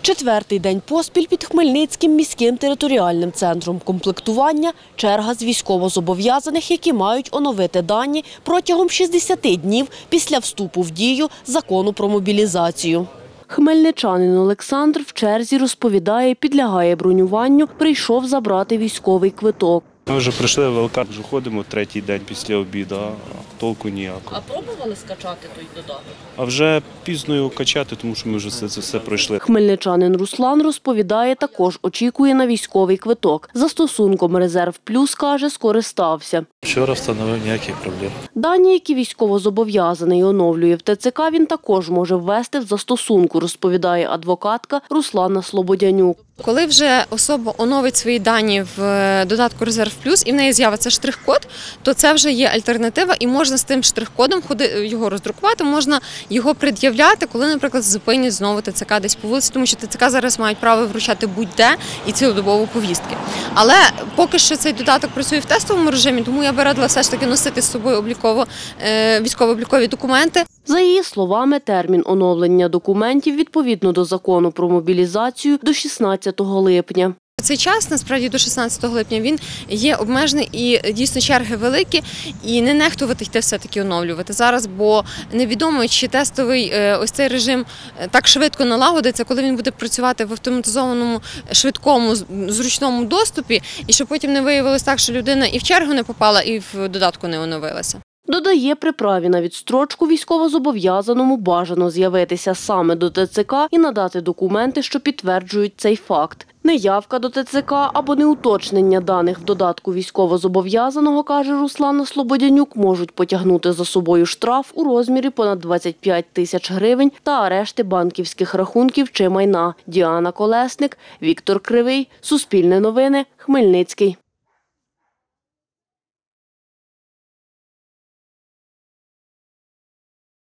Четвертий день поспіль під Хмельницьким міським територіальним центром комплектування черга з військовозобов'язаних, які мають оновити дані протягом 60 днів після вступу в дію Закону про мобілізацію. Хмельничанин Олександр в черзі розповідає, підлягає бронюванню, прийшов забрати військовий квиток. Ми вже прийшли в ЛК, вже ходимо третій день після обіду, а толку ніякого. А пробували скачати той додаток? А вже пізно його качати, тому що ми вже це все пройшли. Хмельничанин Руслан розповідає, також очікує на військовий квиток. Застосунком «Резерв Плюс», каже, скористався. Вчора встановив, ніяких проблем. Дані, які військовозобов'язаний оновлює в ТЦК, він також може ввести в застосунку, розповідає адвокатка Руслана Слободянюк. Коли вже особа оновить свої дані в додатку «Резерв Плюс» і в неї з'явиться штрих-код, то це вже є альтернатива і можна з тим штрих-кодом його роздрукувати, можна його пред'являти, коли, наприклад, зупинять знову ТЦК десь по вулиці, тому що ТЦК зараз мають право вручати будь-де і цілодобово повістки. Але поки що цей додаток працює в тестовому режимі, тому я би радила все ж таки носити з собою військово-облікові документи. За її словами, термін оновлення документів відповідно до Закону про мобілізацію до 16 липня. Цей час, насправді, до 16 липня він є обмежений і дійсно черги великі, і не нехтувати йти все-таки оновлювати зараз, бо невідомо, чи тестовий ось цей режим так швидко налагодиться, коли він буде працювати в автоматизованому, швидкому, зручному доступі, і щоб потім не виявилось так, що людина і в чергу не попала, і в додатку не оновилася. Додає, при праві на відстрочку військовозобов'язаному бажано з'явитися саме до ТЦК і надати документи, що підтверджують цей факт. Неявка до ТЦК або неуточнення даних в додатку військовозобов'язаного, каже Руслана Слободянюк, можуть потягнути за собою штраф у розмірі понад 25 тисяч гривень та арешти банківських рахунків чи майна. Діана Колесник, Віктор Кривий, Суспільне новини, Хмельницький.